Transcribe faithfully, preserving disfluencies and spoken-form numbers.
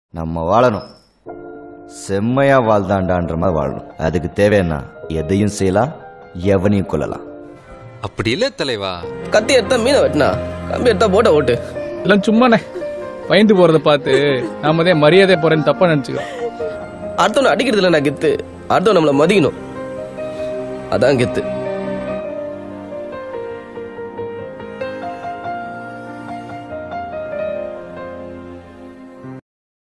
நம்ம வாழணும், செம்மையா வாழ்தாண்டான்ற மாதிரி வாழணும். அதுக்கு தேவைன்னா எதையும் செய்யலாம், எவனையும் கொள்ளலாம். அப்படி இல்ல தலைவா. கத்தி எடுத்தா மீனை வெட்டினா, கம்பி எடுத்தா போட்ட ஓட்டு. எல்லாம் சும்மாண்ணே, பயந்து போறதை பார்த்து நாம தான் மரியாதை போறேன்னு தப்பா நினைச்சுக்கிறோம். அடுத்தவனை அடிக்கிறது இல்லை நான் கெத்து, அடுத்தவன் நம்மளை மதிக்கணும், அதான் கெத்து.